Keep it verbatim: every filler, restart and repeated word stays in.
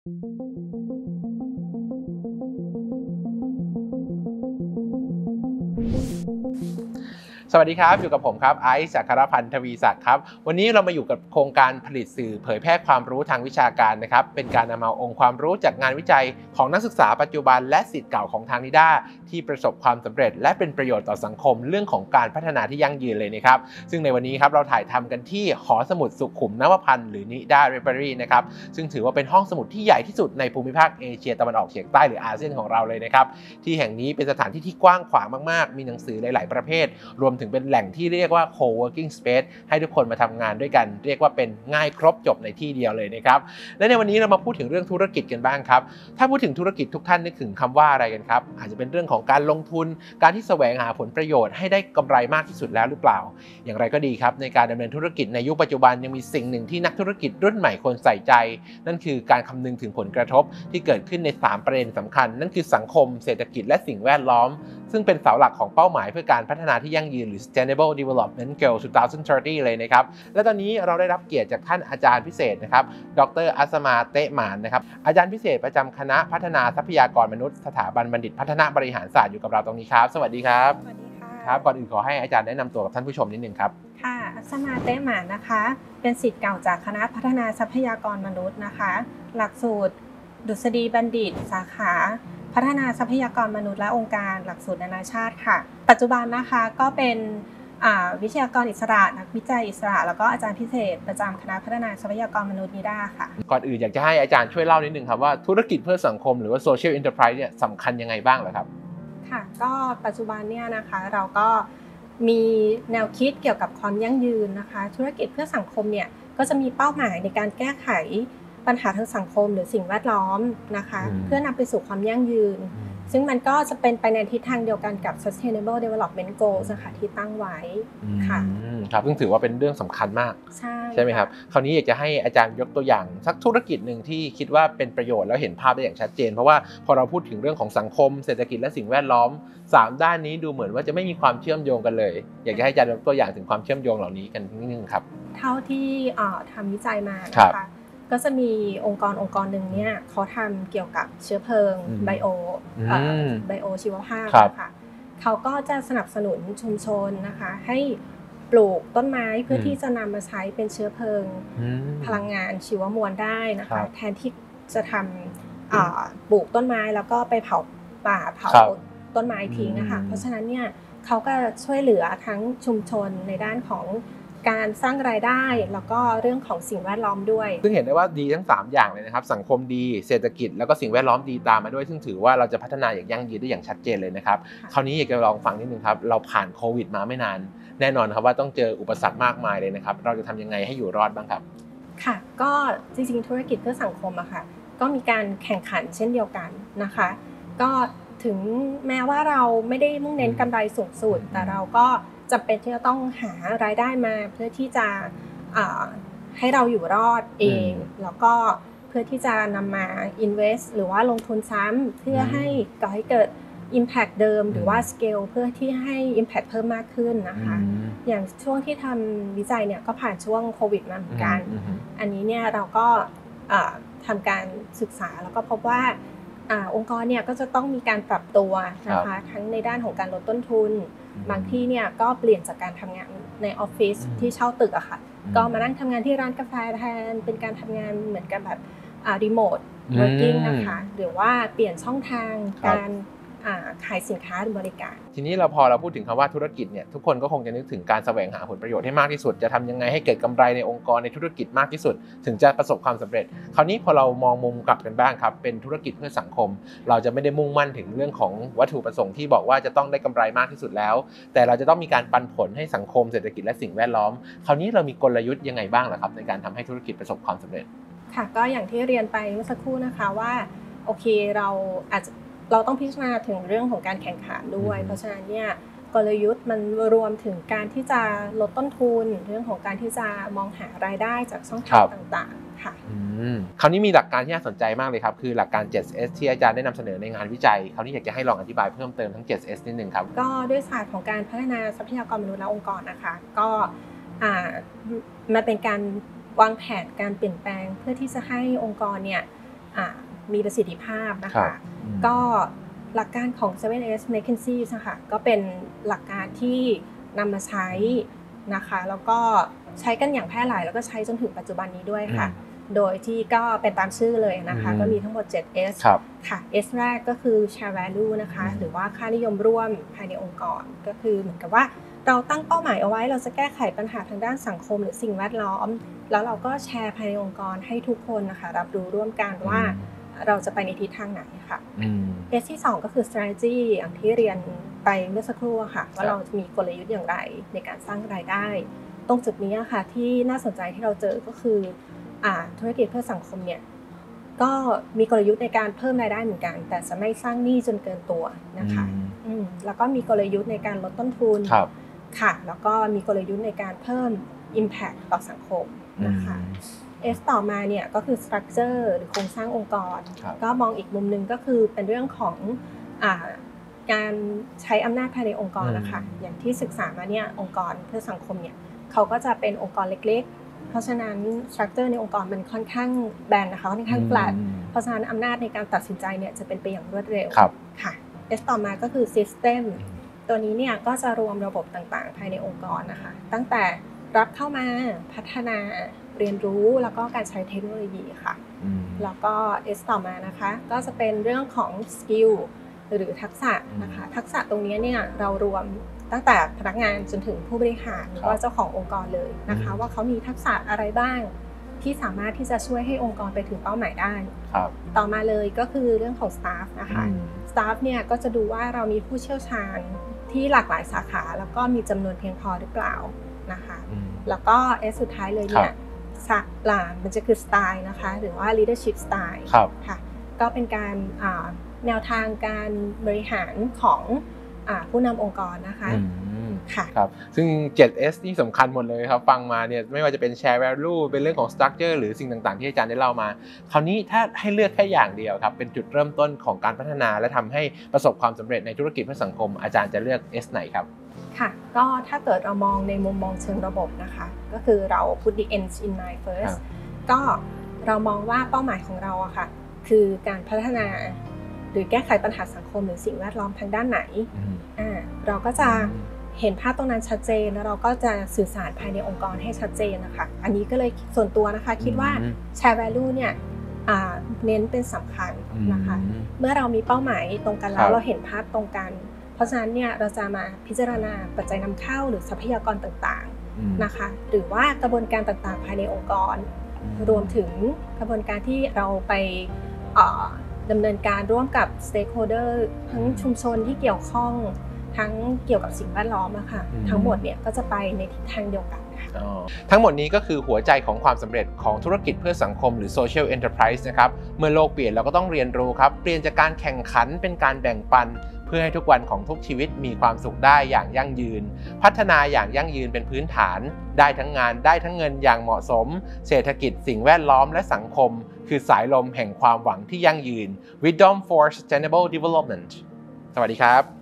สวัสดีครับอยู่กับผมครับไอซ์จักรพันธ์ทวีศักดิ์ครับวันนี้เรามาอยู่กับโครงการผลิตสื่อเผยแพร่ความรู้ทางวิชาการนะครับเป็นการนำเอาองค์ความรู้จากงานวิจัยของนักศึกษาปัจจุบันและศิษย์เก่าของทางนิด้าที่ประสบความสำเร็จและเป็นประโยชน์ต่อสังคมเรื่องของการพัฒนาที่ยั่งยืนเลยนะครับซึ่งในวันนี้ครับเราถ่ายทำกันที่หอสมุดสุขุมนวพันธ์หรือนิด้าไลบรารีนะครับซึ่งถือว่าเป็นห้องสมุดที่ใหญ่ที่สุดในภูมิภาคเอเชียตะวันออกเฉียงใต้หรืออาเซียนของเราเลยนะครับที่แห่งนี้เป็นสถานที่ที่กว้างขวางมากๆมีหนังสือหลายๆประเภทรวมถึงเป็นแหล่งที่เรียกว่า co-working space ให้ทุกคนมาทำงานด้วยกันเรียกว่าเป็นง่ายครบจบในที่เดียวเลยนะครับและในวันนี้เรามาพูดถึงเรื่องธุรกิจกันบ้างครับถ้าพูดถึงธุรกิจทุกท่านนึกถึงคำว่าอะไรกันครับอาจจะเป็นเรื่องของการลงทุนการที่แสวงหาผลประโยชน์ให้ได้กำไรมากที่สุดแล้วหรือเปล่าอย่างไรก็ดีครับในการดำเนินธุรกิจในยุคปัจจุบันยังมีสิ่งหนึ่งที่นักธุรกิจรุ่นใหม่ควรใส่ใจนั่นคือการคำนึงถึงผลกระทบที่เกิดขึ้นในสามประเด็นสำคัญนั่นคือสังคมเศรษฐกิจและสิ่งแวดล้อมซึ่งเป็นเสาหลักของเป้าหมายเพื่อการพัฒนาที่ยั่งยืนหรือ Sustainable Development Goal สองพันสามสิบ เลยนะครับและตอนนี้เราได้รับเกียรติจากท่านอาจารย์พิเศษนะครับดร.อัสมาเตะหมานนะครับอาจารย์พิเศษประจำคณะพัฒนาทรัพยากรมนุษย์สถาบันบัณฑิตพัฒนาบริหารศาสตร์อยู่กับเราตรงนี้ครับสวัสดีครับสวัสดีค่ะครับก่อนอื่นขอให้อาจารย์แนะนำตัวกับท่านผู้ชมนิดนึงครับค่ะอัสมาเตะหมานนะคะเป็นศิษย์เก่าจากคณะพัฒนาทรัพยากรมนุษย์นะคะหลักสูตรดุษฎีบัณฑิตสาขาพัฒนาทรัพยากรมนุษย์และองค์การหลักสูตรนานาชาติค่ะปัจจุบันนะคะก็เป็นวิทยากรอิสระนักวิจัยอิสระแล้วก็อาจารย์พิเศษประจำคณะพัฒนาทรัพยากรมนุษย์นิด้าค่ะก่อนอื่นอยากจะให้อาจารย์ช่วยเล่านิดนึงครับว่าธุรกิจเพื่อสังคมหรือว่า Social Enterprise เนี่ยสำคัญยังไงบ้างเหรอครับค่ะก็ปัจจุบันเนี่ยนะคะเราก็มีแนวคิดเกี่ยวกับความยั่งยืนนะคะธุรกิจเพื่อสังคมเนี่ยก็จะมีเป้าหมายในการแก้ไขปัญหาทางสังคมหรือสิ่งแวดล้อมนะคะเพื่อนำไปสู่ความยั่งยืนซึ่งมันก็จะเป็นไปในทิศทางเดียวกันกับ Sustainable Development Goals นะคะที่ตั้งไว้ค่ะครับซึ่งถือว่าเป็นเรื่องสำคัญมากใช่ใช่ไหมครับคราวนี้อยากจะให้อาจารย์ยกตัวอย่างสักธุรกิจหนึ่งที่คิดว่าเป็นประโยชน์แล้วเห็นภาพได้อย่างชัดเจนเพราะว่าพอเราพูดถึงเรื่องของสังคมเศรษฐกิจและสิ่งแวดล้อมสามด้านนี้ดูเหมือนว่าจะไม่มีความเชื่อมโยงกันเลยอยากจะให้อาจารย์ยกตัวอย่างถึงความเชื่อมโยงเหล่านี้กันนิดนึงครับเท่าที่ทำวิจัยมานะคะก็จะมีองค์กรองค์กรหนึ่งเนี่ยเขาทำเกี่ยวกับเชื้อเพลิงไบโอไบโอชีวภาพนะคะเขาก็จะสนับสนุนชุมชนนะคะให้ปลูกต้นไม้เพื่อที่จะนำมาใช้เป็นเชื้อเพลิงพลังงานชีวมวลได้นะคะแทนที่จะทำปลูกต้นไม้แล้วก็ไปเผาป่าเผาต้นไม้ทิ้งนะคะเพราะฉะนั้นเนี่ยเขาก็ช่วยเหลือทั้งชุมชนในด้านของการสร้างรายได้แล้วก็เรื่องของสิ่งแวดล้อมด้วยซึ่งเห็นได้ว่าดีทั้งสามอย่างเลยนะครับสังคมดีเศรษฐกิจแล้วก็สิ่งแวดล้อมดีตามมาด้วยซึ่งถือว่าเราจะพัฒนาอย่างยั่งยืนได้อย่างชัดเจนเลยนะครับคราวนี้อยากจะลองฟังนิดนึงครับเราผ่านโควิดมาไม่นานแน่นอนครับว่าต้องเจออุปสรรคมากมายเลยนะครับเราจะทำยังไงให้อยู่รอดบ้างครับค่ะก็จริงๆธุรกิจเพื่อสังคมอะค่ะก็มีการแข่งขันเช่นเดียวกันนะคะก็ถึงแม้ว่าเราไม่ได้มุ่งเน้นกำไรสูงสุดแต่เราก็จำเป็นที่จะต้องหารายได้มาเพื่อที่จะให้เราอยู่รอดเองแล้วก็เพื่อที่จะนำมา invest หรือว่าลงทุนซ้ำเพื่อให้ก่อให้เกิด impact เดิมหรือว่า scale เพื่อที่ให้ impact เพิ่มมากขึ้นนะคะอย่างช่วงที่ทำวิจัยเนี่ยก็ผ่านช่วงโควิดมาเหมือนกันอันนี้เนี่ยเราก็ทำการศึกษาแล้วก็พบว่าองค์กรเนี่ยก็จะต้องมีการปรับตัวนะคะทั้งในด้านของการลดต้นทุนบางที่เนี่ยก็เปลี่ยนจากการทำงานในออฟฟิศที่เช่าตึกอะค่ะก็มานั่งทำงานที่ร้านกาแฟแทนเป็นการทำงานเหมือนกันแบบรีโมทเวิร์กิ่งนะคะหรือว่าเปลี่ยนช่องทางการขายสินค้าหรือบริการทีนี้เราพอเราพูดถึงคำว่าธุรกิจเนี่ยทุกคนก็คงจะนึกถึงการแสวงหาผลประโยชน์ให้มากที่สุดจะทำยังไงให้เกิดกำไรในองค์กรในธุรกิจมากที่สุดถึงจะประสบความสำเร็จคราวนี้พอเรามองมุมกลับกันบ้างครับเป็นธุรกิจเพื่อสังคมเราจะไม่ได้มุ่งมั่นถึงเรื่องของวัตถุประสงค์ที่บอกว่าจะต้องได้กำไรมากที่สุดแล้วแต่เราจะต้องมีการปันผลให้สังคมเศรษฐกิจและสิ่งแวดล้อมคราวนี้เรามีกลยุทธ์ยังไงบ้างล่ะครับในการทำให้ธุรกิจประสบความสำเร็จค่ะก็อย่างที่เรียนไปเมื่อสักครู่นะคะว่าโอเคเราอาจจะเราต้องพิจารณาถึงเรื่องของการแข่งขันด้วยเพราะฉะนั้นเนี่ยกลยุทธ์มันรวมถึงการที่จะลดต้นทุนเรื่องของการที่จะมองหารายได้จากช่องทางต่างๆค่ะคราวนี้มีหลักการที่น่าสนใจมากเลยครับคือหลักการ เจ็ด เอส ที่อาจารย์ได้นำเสนอในงานวิจัยคราวนี้อยากจะให้ลองอธิบายเพิ่มเติมทั้ง เจ็ด เอส นิดนึงครับก็ด้วยศาสตร์ของการพัฒนาทรัพยากรมนุษย์และองค์กรนะคะก็มันเป็นการวางแผนการเปลี่ยนแปลงเพื่อที่จะให้องค์กรเนี่ยมีประสิทธิภาพนะครัคะบอืมก็หลักการของ เซเว่น เอส McKinsey นะคะก็เป็นหลักการที่นำมาใช้นะคะแล้วก็ใช้กันอย่างแพร่หลายแล้วก็ใช้จนถึงปัจจุบันนี้ด้วยค่ะ โดยที่ก็เป็นตามชื่อเลยนะคะอืมก็มีทั้งหมด เจ็ด เอสครับค่ะ S แรกก็คือ share value นะคะอืมหรือว่าค่านิยมร่วมภายในองค์กรก็คือเหมือนกับว่าเราตั้งเป้าหมายเอาไว้เราจะแก้ไขปัญหาทางด้านสังคมหรือสิ่งแวดล้อม แล้วเราก็แชร์ภายในองค์กรให้ทุกคนนะคะรับรู้ร่วมกันว่าเราจะไปในทิศทางไหนค่ะอืม S ที่สองก็คือ strategy อย่างที่เรียนไปเมื่อสักครู่อะค่ะว่าครับเราจะมีกลยุทธ์อย่างไรในการสร้างรายได้ ตรงจุดนี้อะค่ะที่น่าสนใจที่เราเจอก็คืออ่าธุรกิจเพื่อสังคมเนี่ยก็มีกลยุทธ์ในการเพิ่มรายได้เหมือนกัน แต่จะไม่สร้างหนี้จนเกินตัวนะคะอืมอืมแล้วก็มีกลยุทธ์ในการลดต้นทุนครับค่ะแล้วก็มีกลยุทธ์ในการเพิ่ม impact ต่อสังคมนะคะ S ต่อมาเนี่ยก็คือ structure หรือโครงสร้างองค์กรครับก็มองอีกมุมหนึ่งก็คือเป็นเรื่องของอ่าการใช้อำนาจภายในองค์กรนะคะอืมอย่างที่ศึกษามาเนี่ยองค์กรเพื่อสังคมเนี่ยเขาก็จะเป็นองค์กรเล็กๆ เพราะฉะนั้น structure ในองค์กรมันค่อนข้างแบนนะคะค่อนข้าง flat อืมเพราะฉะนั้นอำนาจในการตัดสินใจเนี่ยจะเป็นไปอย่างรวดเร็วครับค่ะ S ต่อมาก็คือ system ตัวนี้เนี่ยก็จะรวมระบบต่างๆ ภายในองค์กรนะคะ ตั้งแต่รับเข้ามาพัฒนาเรียนรู้แล้วก็การใช้เทคโนโลยีค่ะอืมแล้วก็ S ต่อมานะคะก็จะเป็นเรื่องของสกิลหรือทักษะนะคะทักษะตรงนี้เนี่ยเรารวมตั้งแต่พนักงานจนถึงผู้บริหารหรือว่าเจ้าขององค์กรเลยนะคะว่าเขามีทักษะอะไรบ้างที่สามารถที่จะช่วยให้องค์กรไปถึงเป้าหมายได้ครับต่อมาเลยก็คือเรื่องของ staff นะคะอืม staff เนี่ยก็จะดูว่าเรามีผู้เชี่ยวชาญที่หลากหลายสาขาแล้วก็มีจำนวนเพียงพอหรือเปล่านะคะอืมแล้วก็ S สุดท้ายเลยเนี่ยสักหลานมันจะคือสไตล์นะคะหรือว่า leadership style ครับค่ะก็เป็นการอ่าแนวทางการบริหารของอ่าผู้นำองค์กรนะคะอืมค่ะครับซึ่ง เจ็ด เอส นี่สำคัญหมดเลยครับฟังมาเนี่ยไม่ว่าจะเป็น share value เป็นเรื่องของ structure หรือสิ่งต่างๆที่อาจารย์ได้เล่ามา คราวนี้ถ้าให้เลือกแค่อย่างเดียวครับเป็นจุดเริ่มต้นของการพัฒนาและทำให้ประสบความสำเร็จในธุรกิจเพื่อสังคมอาจารย์จะเลือก S ไหนครับค่ะก็ถ้าเกิดเรามองในมุมมองเชิงระบบนะคะก็คือเรา put the ends in mind ครั first บก็เรามองว่าเป้าหมายของเราอะค่ะคือการพัฒนาหรือแก้ไขปัญหาสังคมหรือสิ่งแวดล้อมทางด้านไหนอืมอ่าเราก็จะเห็นภาพตรงนั้นชัดเจนแล้วเราก็จะสื่อสารภายในองค์กรให้ชัดเจนนะคะอันนี้ก็เลยส่วนตัวนะคะคิดว่าอืม share value เนี่ยอ่าเน้นเป็นสำคัญนะคะอืมเมื่อเรามีเป้าหมายตรงกันคแล้รัวบเราเห็นภาพตรงกัน เพราะฉะนั้นเนี่ยเราจะมาพิจารณาปัจจัยนำเข้าหรือทรัพยากรต่างอืมๆนะคะหรือว่ากระบวนการต่างๆ ภายในองค์กร รวมถึงกระบวนการที่เราไปเอ่อดำเนินการร่วมกับ stakeholder ทั้งชุมชนที่เกี่ยวข้องทั้งเกี่ยวกับสิ่งแวดล้อมอะค่ะอืมทั้งหมดเนี่ยก็จะไปในทิศทางเดียวกันค่ะอ๋อทั้งหมดนี้ก็คือหัวใจของความสำเร็จของธุรกิจเพื่อสังคมหรือ social enterprise นะครับเมื่อโลกเปลี่ยนเราก็ต้องเรียนรู้ครับเปลี่ยนจากการแข่งขันเป็นการแบ่งปัน เพื่อให้ทุกวันของทุกชีวิตมีความสุขได้อย่างยั่งยืน พัฒนาอย่างยั่งยืนเป็นพื้นฐาน ได้ทั้งงานได้ทั้งเงินอย่างเหมาะสม เศรษฐกิจสิ่งแวดล้อมและสังคม คือสายลมแห่งความหวังที่ยั่งยืน Wisdom for Sustainable Development สวัสดีครับ